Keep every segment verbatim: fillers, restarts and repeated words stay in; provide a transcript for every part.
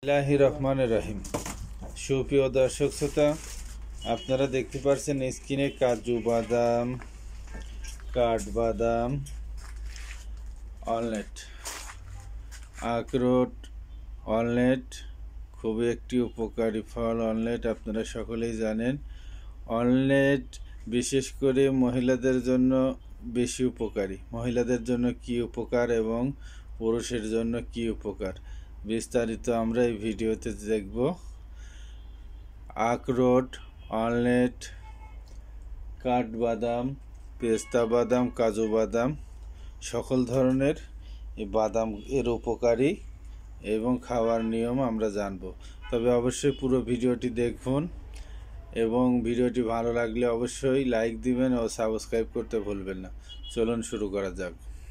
বিসমিল্লাহির রহমানির রহিম। সুপ্রিয় দর্শক শ্রোতা, আপনারা দেখতে পাচ্ছেন স্ক্রিনে কাজু বাদাম, কাঠবাদাম, ওয়ালনাট, আখরোট। ওয়ালনাট খুবই একটি উপকারী ফল। ওয়ালনাট আপনারা সকলেই জানেন। ওয়ালনাট বিশেষ করে মহিলাদের জন্য বেশি উপকারী। মহিলাদের জন্য কি উপকার এবং পুরুষের জন্য কি উপকার বিস্তারিত আমরা এই ভিডিওতে দেখব। আখরোট, ওয়ালনাট, কাঠবাদাম, পেস্তা বাদাম, কাজু বাদাম সকল ধরনের এই বাদাম এর উপকারী এবং খাওয়ার নিয়ম আমরা জানব। তবে অবশ্যই পুরো ভিডিওটি দেখুন এবং ভিডিওটি ভালো লাগলে অবশ্যই লাইক দিবেন ও সাবস্ক্রাইব করতে ভুলবেন না। চলুন শুরু করা যাক।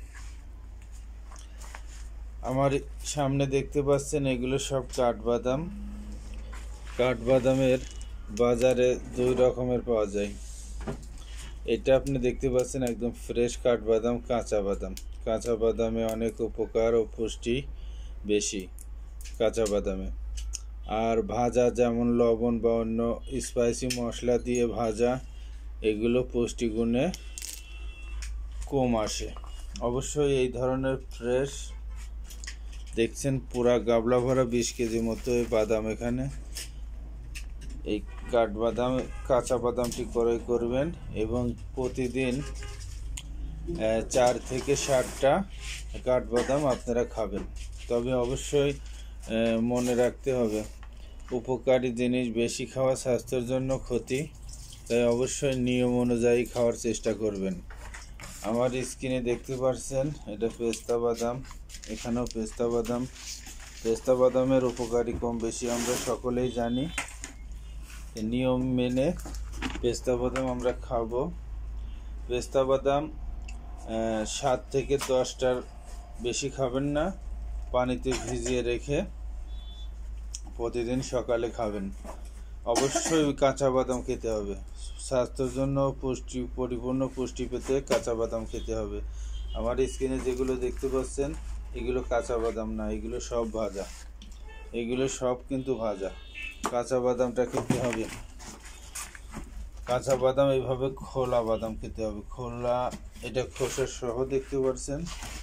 আমার সামনে দেখতে পাচ্ছেন এগুলো সব কাঠবাদাম। কাঠবাদামের বাজারে দুই রকমের পাওয়া যায়। এটা আপনি দেখতে পাচ্ছেন একদম ফ্রেশ কাঠবাদাম, কাঁচা বাদাম। কাঁচা বাদামে অনেক উপকার ও পুষ্টি বেশি কাঁচা বাদামে। আর ভাজা যেমন লবণ বা অন্য স্পাইসি মশলা দিয়ে ভাজা, এগুলো পুষ্টিগুণে কম আসে। অবশ্যই এই ধরনের ফ্রেশ দেখছেন পুরা গাবলা ভরা বিশ কেজি মতো এই বাদাম। এখানে এই কাঠবাদাম, কাঁচা বাদামটি ক্রয় করবেন এবং প্রতিদিন চার থেকে ষাটটা কাঠবাদাম আপনারা খাবেন। তবে অবশ্যই মনে রাখতে হবে, উপকারী জিনিস বেশি খাওয়া স্বাস্থ্যের জন্য ক্ষতি, তাই অবশ্যই নিয়ম অনুযায়ী খাওয়ার চেষ্টা করবেন। আমার স্ক্রিনে দেখতে পাচ্ছেন এটা পেস্তা বাদাম। এখানেও পেস্তা বাদাম। পেস্তা বাদামের উপকারী কম বেশি আমরা সকলেই জানি। নিয়ম মেনে পেস্তা বাদাম আমরা খাবো। পেস্তা বাদাম সাত থেকে দশটার বেশি খাবেন না, পানিতে ভিজিয়ে রেখে প্রতিদিন সকালে খাবেন। অবশ্যই কাঁচা বাদাম খেতে হবে। স্বাস্থ্যের জন্য পুষ্টি পরিপূর্ণ পুষ্টি পেতে কাঁচা বাদাম খেতে হবে। আমার স্ক্রিনে যেগুলো দেখতে পাচ্ছেন এগুলো কাঁচা বাদাম না, এগুলো সব ভাজা। এগুলো সব কিন্তু ভাজা। কাঁচা বাদামটা খেতে হবে। কাঁচা বাদাম এইভাবে খোলা বাদাম খেতে হবে। খোলা, এটা খোসা সহ দেখতে পাচ্ছেন।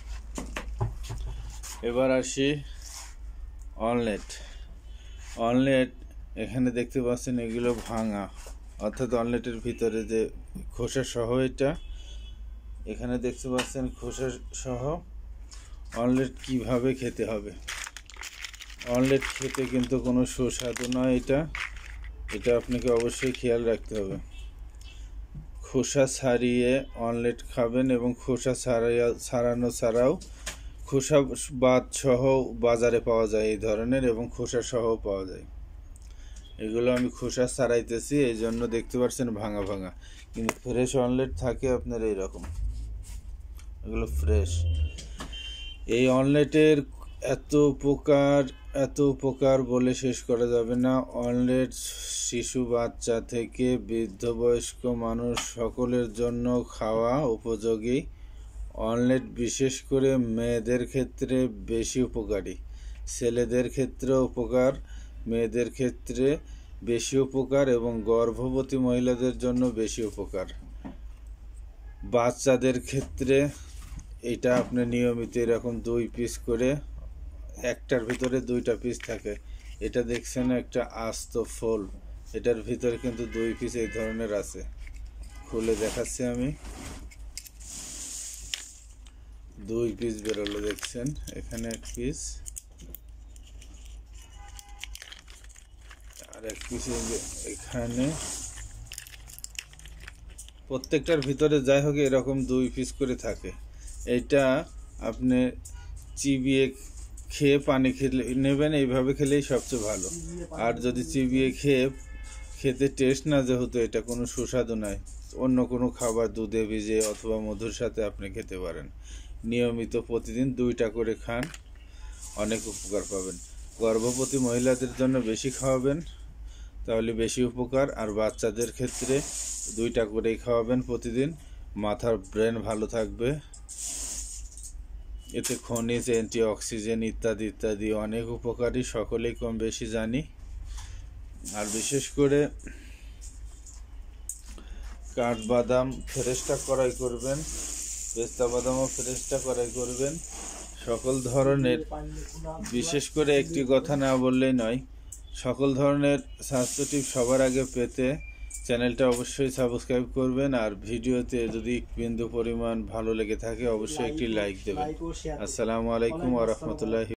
এবার আসি ওয়ালনাট। ওয়ালনাট এখানে দেখতে পাচ্ছেন এগুলো ভাঙা, অর্থাৎ ওয়ালনাটের ভিতরে যে খোসা সহ এটা এখানে দেখতে পাচ্ছেন খোসা সহ। ওয়ালনাট কিভাবে খেতে হবে? ওয়ালনাট খেতে কিন্তু কোনো সুস্বাদু নয়। এটা এটা আপনাকে অবশ্যই খেয়াল রাখতে হবে। খোসা ছাড়িয়ে ওয়ালনাট খাবেন এবং খোসা ছাড়াইয়া ছাড়ানো ছাড়াও খোসা বাদ সহ বাজারে পাওয়া যায় এই ধরনের, এবং খোসা সহ পাওয়া যায়। এগুলো আমি খোসা ছাড়াইতেছি, এই জন্য দেখতে পাচ্ছেন ভাঙা ভাঙা, কিন্তু ফ্রেশ ওয়ালনাট থাকে আপনার এইরকম। এগুলো ফ্রেশ। এই ওয়ালনাটের এত উপকার এত উপকার বলে শেষ করা যাবে না। ওয়ালনাট শিশু বাচ্চা থেকে বৃদ্ধ বয়স্ক মানুষ সকলের জন্য খাওয়া উপযোগী। ওয়ালনাট বিশেষ করে মেয়েদের ক্ষেত্রে বেশি উপকারী। ছেলেদের ক্ষেত্রে উপকার, মেয়েদের ক্ষেত্রে বেশি উপকার এবং গর্ভবতী মহিলাদের জন্য বেশি উপকার। বাচ্চাদের ক্ষেত্রে এটা আপনি নিয়মিত এরকম দুই পিস করে, একটার ভিতরে দুইটা পিস থাকে। এটা দেখছেন একটা আস্ত ফল, এটার ভিতরে কিন্তু দুই পিস এই ধরনের আছে। খুলে দেখাচ্ছি আমি। দুই পিস বেরোলো দেখছেন, এখানে এক পিস আর এক পিস এখানে। প্রত্যেকটার ভিতরে যাই হোক এরকম দুই পিস করে থাকে। এটা আপনি চিবিয়ে খেয়ে পানি খেলে নেবেন, এইভাবে খেলেই সবচেয়ে ভালো। আর যদি চিবিয়ে খেয়ে খেতে টেস্ট না, যেহেতু এটা কোনো সুস্বাদু নয়, অন্য কোনো খাবার দুধে ভিজে অথবা মধুর সাথে আপনি খেতে পারেন। নিয়মিত প্রতিদিন দুইটা করে খান, অনেক উপকার পাবেন। গর্ভবতী মহিলাদের জন্য বেশি খাওয়াবেন, তাহলে বেশি উপকার। আর বাচ্চাদের ক্ষেত্রে দুইটা করেই খাওয়াবেন প্রতিদিন। মাথার ব্রেন ভালো থাকবে এতে খনিজ, অ্যান্টিঅক্সিডেন্ট ইত্যাদি ইত্যাদি অনেক উপকারী, সকলেই কম বেশি জানি। আর বিশেষ করে কাঠবাদাম ফ্রেশটা ক্রয় করবেন, পেস্তা বাদামও ফ্রেশটা ক্রয় করবেন। সকল ধরনের, বিশেষ করে একটি কথা না বললেই নয়, সকল ধরনের স্বাস্থ্য টিপস সবার আগে পেতে চ্যানেলটা অবশ্যই সাবস্ক্রাইব করবেন। আর ভিডিওতে যদি বিন্দু পরিমাণ ভালো লেগে থাকে অবশ্যই একটি লাইক দেবেন। আসসালামু আলাইকুম ওয়া রাহমাতুল্লাহি।